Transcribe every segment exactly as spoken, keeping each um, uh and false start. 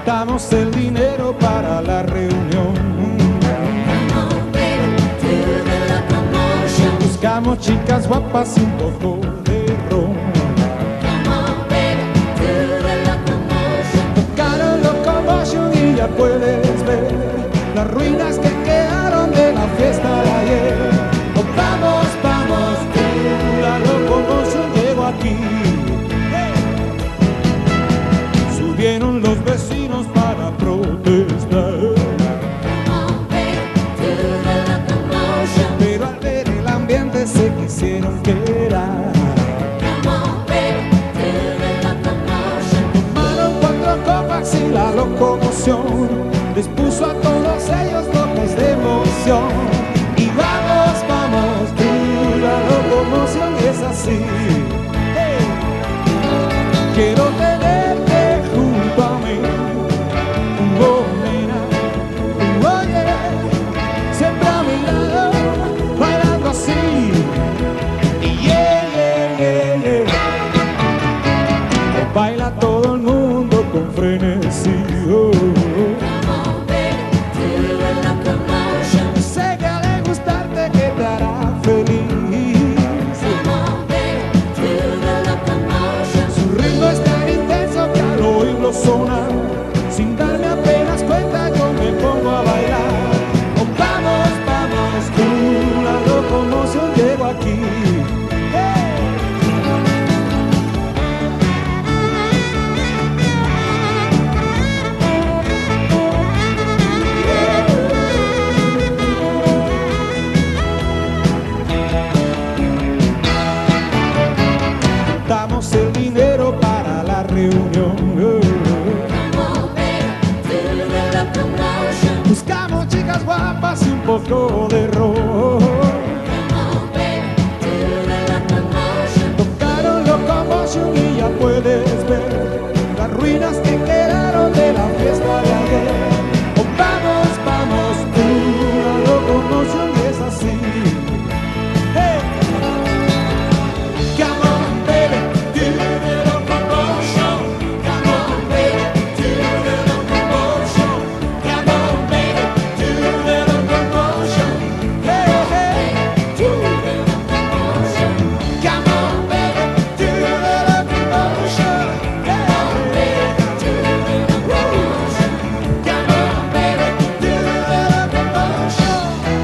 Juntamos el dinero para la reunión. Buscamos chicas guapas y un poco de ron. Tocaron Locomotion y ya puedes ver las ruinas que quedaron de la fiesta de ayer. Oh, vamos, vamos, que la Locomotion llegó aquí. Hey. Subieron los vecinos para protestar. Pero al ver el ambiente se quisieron quedar. Tomaron cuatro copas y la Locomoción les puso a todos ellos locos de emoción. Y vamos, vamos, tú, la Locomoción es así. Hey. Quiero tenerte junto a mí, oh, nena, oye, siempre a mi lado, bailando así. Yeah, yeah, yeah, yeah. Baila todo el mundo con frenesí. Oh. Sé que al gustarte que te hará feliz. Su ritmo es tan intenso que al oírlo sonar, sin darme apenas cuenta yo me pongo a bailar. Oh, vamos, vamos, tú, la Locomoción llegó aquí. Damos el dinero para la reunión. Buscamos chicas guapas y un poco de ron. Tocaron Locomotion y ya puedes ver las ruinas que quedaron de la fiesta de ayer. Oh, vamos, vamos, tú, la Locomotion es así. Hey. Come on, baby, do the Locomotion. Come on, baby, do the Locomotion. Come on, baby, do the Locomotion. Hey, hey, do the Locomotion. Come on, baby, do the Locomotion. Hey, hey, do the Locomotion. Come on, baby, do the Locomotion.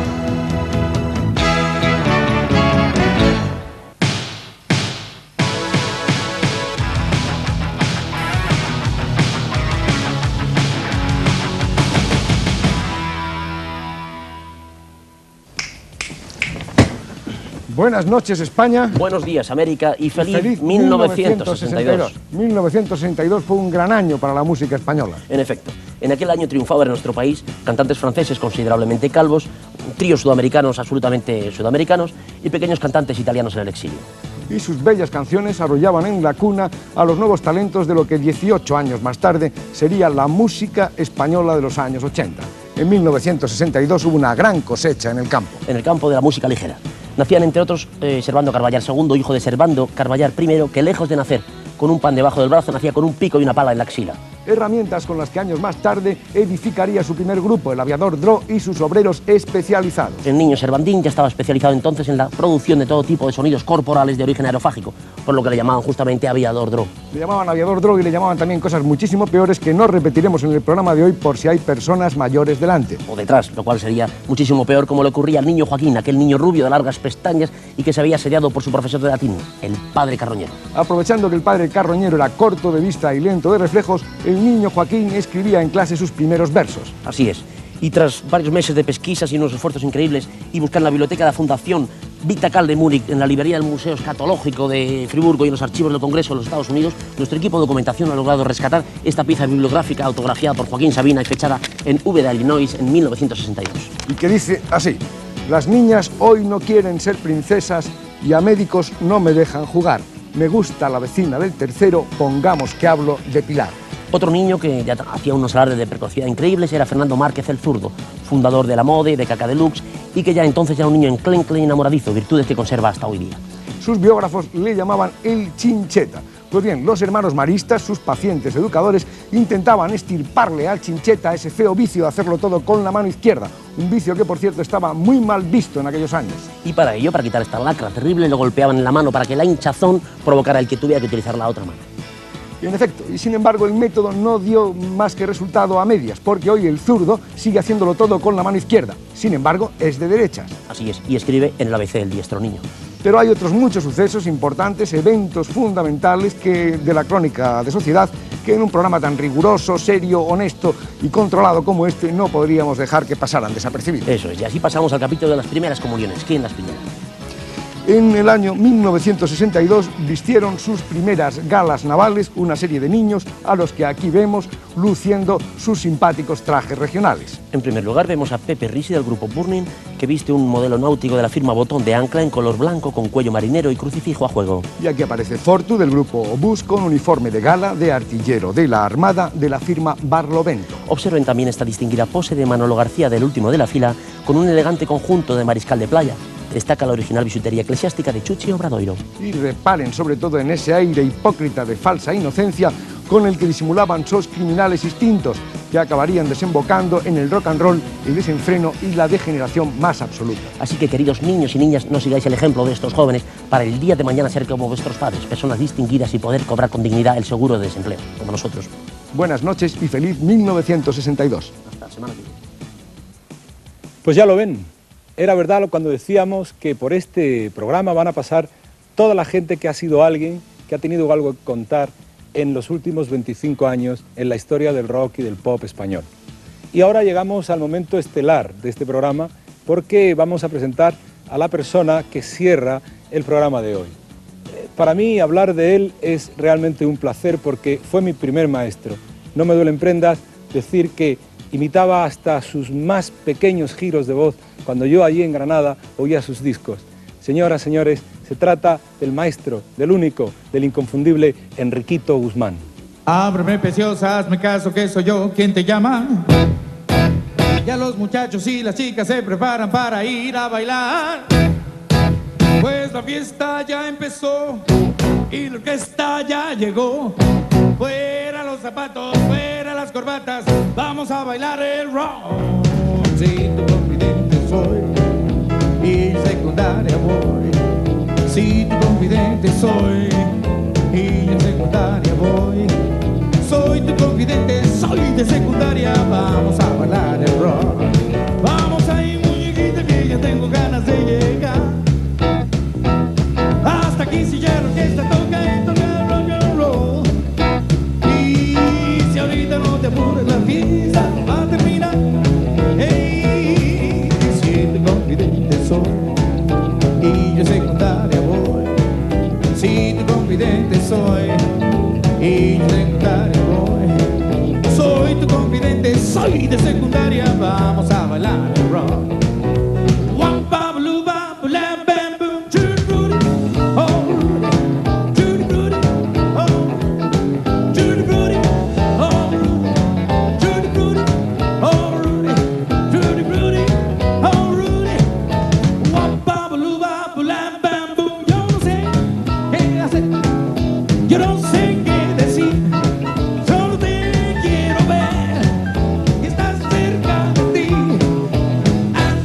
Buenas noches, España. Buenos días, América, y feliz, Feliz mil novecientos sesenta y dos. mil novecientos sesenta y dos fue un gran año para la música española. En efecto, en aquel año triunfaban en nuestro país cantantes franceses considerablemente calvos, tríos sudamericanos absolutamente sudamericanos y pequeños cantantes italianos en el exilio. Y sus bellas canciones arrollaban en la cuna a los nuevos talentos de lo que dieciocho años más tarde sería la música española de los años ochenta. En mil novecientos sesenta y dos hubo una gran cosecha en el campo. En el campo de la música ligera. Nacían, entre otros, eh, Servando Carballar segundo, hijo de Servando Carballar primero, que lejos de nacer con un pan debajo del brazo, nacía con un pico y una pala en la axila. Herramientas con las que años más tarde edificaría su primer grupo, el Aviador Dro y sus obreros especializados. El niño Servandín ya estaba especializado entonces en la producción de todo tipo de sonidos corporales de origen aerofágico, por lo que le llamaban justamente Aviador Dro. Le llamaban Aviador Dro y le llamaban también cosas muchísimo peores que no repetiremos en el programa de hoy por si hay personas mayores delante. O detrás, lo cual sería muchísimo peor, como le ocurría al niño Joaquín, aquel niño rubio de largas pestañas y que se había asediado por su profesor de latín, el padre Carroñero. Aprovechando que el padre Carroñero era corto de vista y lento de reflejos, el niño Joaquín escribía en clase sus primeros versos. Así es. Y tras varios meses de pesquisas y unos esfuerzos increíbles y buscar en la biblioteca de la Fundación Vitacal de Múnich, en la librería del Museo Escatológico de Friburgo y en los archivos del Congreso de los Estados Unidos, nuestro equipo de documentación ha logrado rescatar esta pieza bibliográfica autografiada por Joaquín Sabina y fechada en Úbeda, Illinois, en mil novecientos sesenta y dos. Y que dice así: las niñas hoy no quieren ser princesas y a médicos no me dejan jugar. Me gusta la vecina del tercero, pongamos que hablo de Pilar. Otro niño que ya hacía unos alardes de precocidad increíbles era Fernando Márquez el Zurdo, fundador de La Mode y de Caca Deluxe, y que ya entonces era un niño enclencle y enamoradizo, virtudes que conserva hasta hoy día. Sus biógrafos le llamaban el Chincheta, Pues bien, los hermanos maristas, sus pacientes educadores, intentaban estirparle al Chincheta ese feo vicio de hacerlo todo con la mano izquierda, un vicio que, por cierto, estaba muy mal visto en aquellos años. Y para ello, para quitar esta lacra terrible, lo golpeaban en la mano para que la hinchazón provocara el que tuviera que utilizar la otra mano. Y en efecto, y sin embargo el método no dio más que resultado a medias, porque hoy el zurdo sigue haciéndolo todo con la mano izquierda, sin embargo es de derechas. Así es, y escribe en el A B C del diestro niño. Pero hay otros muchos sucesos importantes, eventos fundamentales que, de la crónica de sociedad, que en un programa tan riguroso, serio, honesto y controlado como este no podríamos dejar que pasaran desapercibidos. Eso es, y así pasamos al capítulo de las primeras comuniones. ¿Quién las pidió? En el año mil novecientos sesenta y dos vistieron sus primeras galas navales una serie de niños a los que aquí vemos luciendo sus simpáticos trajes regionales. En primer lugar vemos a Pepe Risi del grupo Burning, que viste un modelo náutico de la firma Botón de ancla en color blanco con cuello marinero y crucifijo a juego. Y aquí aparece Fortu del grupo Obús con uniforme de gala de artillero de la Armada de la firma Barlovento. Observen también esta distinguida pose de Manolo García del último de la fila con un elegante conjunto de mariscal de playa. Destaca la original bisutería eclesiástica de Chuchi Obradoiro. Y reparen sobre todo en ese aire hipócrita de falsa inocencia con el que disimulaban sos criminales instintos que acabarían desembocando en el rock and roll, el desenfreno y la degeneración más absoluta. Así que, queridos niños y niñas, no sigáis el ejemplo de estos jóvenes para el día de mañana ser como vuestros padres, personas distinguidas y poder cobrar con dignidad el seguro de desempleo, como nosotros. Buenas noches y feliz mil novecientos sesenta y dos. Hasta la semana que viene. Pues ya lo ven. Era verdad cuando decíamos que por este programa van a pasar toda la gente que ha sido alguien, que ha tenido algo que contar en los últimos veinticinco años en la historia del rock y del pop español. Y ahora llegamos al momento estelar de este programa porque vamos a presentar a la persona que cierra el programa de hoy. Para mí hablar de él es realmente un placer porque fue mi primer maestro. No me duelen prendas decir que imitaba hasta sus más pequeños giros de voz cuando yo allí en Granada oía sus discos. Señoras, señores, se trata del maestro, del único, del inconfundible Enriquito Guzmán. Ábreme, preciosas, me caso que soy yo quien te llama. Ya los muchachos y las chicas se preparan para ir a bailar. Pues la fiesta ya empezó y la orquesta ya llegó. Fuera los zapatos, fuera las corbatas, vamos a bailar el rock. Si tu confidente soy y secundaria voy. Si tu confidente soy y en secundaria voy. Soy tu confidente, soy de secundaria, vamos a bailar el rock. Vamos ahí, muñequita, que ya tengo ganas de llegar. Hasta aquí si ya la orquesta toca y toca el rock and roll. Y si ahorita no te apures, la fiesta va a terminar. Hey, si tu confidente soy y yo secundaria voy. Si tu confidente soy y yo secundaria voy. Soy tu confidente, soy de secundaria, vamos a bailar el rock. One babaloo babalam bam boom, Judy Rudy, oh Rudy, Judy Rudy, oh Judy Rudy, oh Rudy, Judy Rudy, oh Rudy, Judy Rudy, oh Rudy. One babaloo babalam bam boom, yo no sé qué hacer, yo no sé qué decir. Solo te quiero ver y estar cerca de ti. And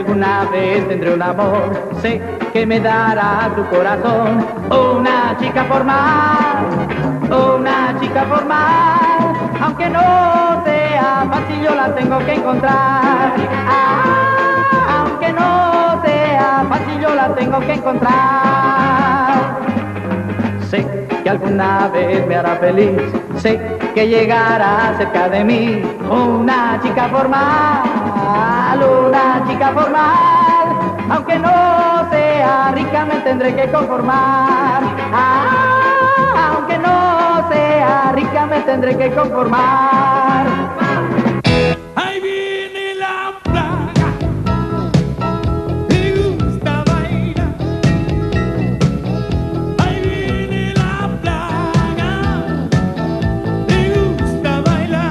alguna vez tendré un amor, sé que me dará tu corazón. Una chica formal, una chica formal, aunque no sea fácil yo la tengo que encontrar. Ah, aunque no sea fácil yo la tengo que encontrar. Sé que alguna vez me hará feliz, sé que llegará cerca de mí. Una chica formal, una chica formal, aunque no sea rica me tendré que conformar. Ah, aunque no sea rica me tendré que conformar. Ahí viene la plaga, le gusta bailar. Ahí viene la plaga, le gusta bailar.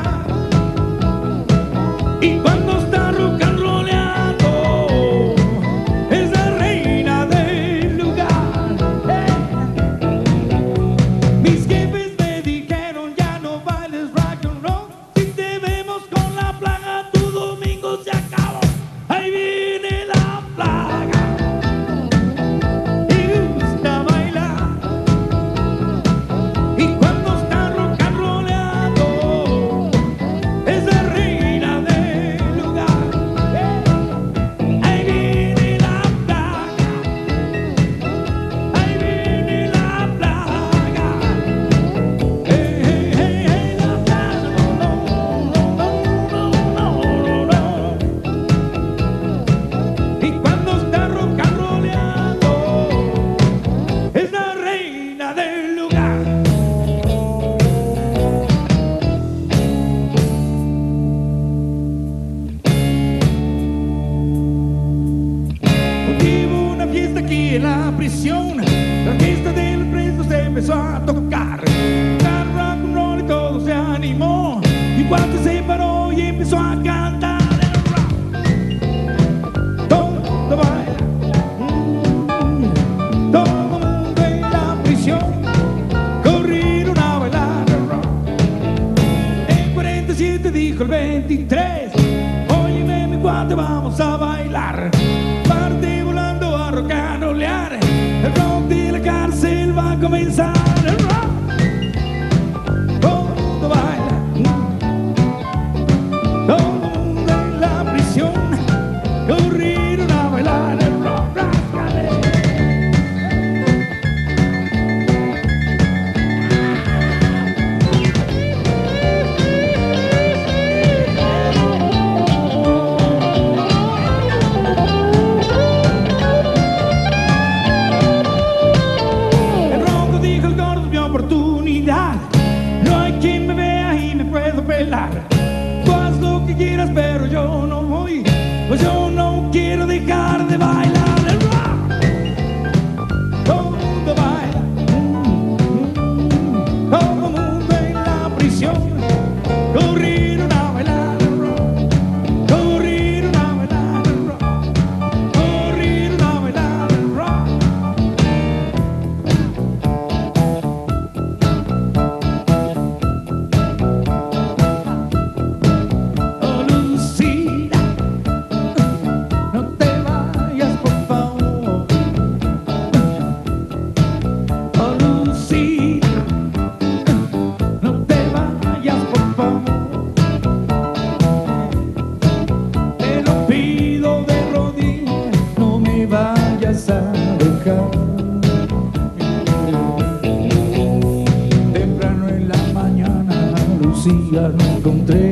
Y cuando está rock and rollando, es la reina del lugar. Mis jefes me dijeron ya no bailes rock and roll. Si te vemos con la plaga tu domingo se acabó. Ahí viene la plaga, le gusta bailar. Y cuando está rock and rollando, es la reina del lugar. Ahí viene la plaga, ahí viene la plaga. Hey, hey, hey, hey, la plaga. No, no, no, no, no, no. Y cuando está rock and rollando, es la reina del lugar. Hubo una fiesta aquí en la prisión, la orquesta de los presos empezó a tocar. El rock and roll y todo se animó, y cuando se paró y empezó a cantar el rock. Todo baila, mm, todo mundo en la prisión corrieron a bailar el rock. En cuarenta y siete dijo el veintitrés, óyeme mi cuate, vamos a bailar. Parte volando a rock and rollear, el rock de la cárcel va a comenzar. El rock, todo baila, mm, todo mundo en la prisión corrieron a bailar el rock. Rascale. El ronco dijo el gordo, mi oportunidad. No hay quien me vea y me puedo pelar. Tú haz lo que quieras, pero yo no voy, pues yo no quiero dejar de bailar el rock. Todo mundo baila, mm, todo mundo en la prisión corrieron a bailar el rock. Corrieron a bailar el rock. Corrieron a bailar el rock. Oh, Lucila, no te vayas, por favor. Oh, Lucila, no te vayas, por favor. Te lo pido de rodillas, no me vayas a dejar. Temprano en la mañana, Lucía, no encontré